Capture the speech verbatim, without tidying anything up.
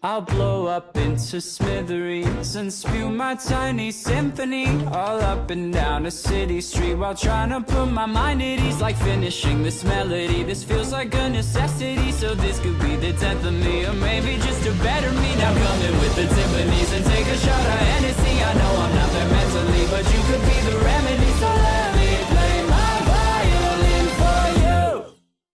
I'll blow up into smithereens and spew my tiny symphony all up and down a city street while trying to put my mind at ease. Like finishing this melody, this feels like a necessity. So this could be the tenth of me, or maybe just a better me. Now come in with the timpanis and take a shot of Hennessy. I know I'm not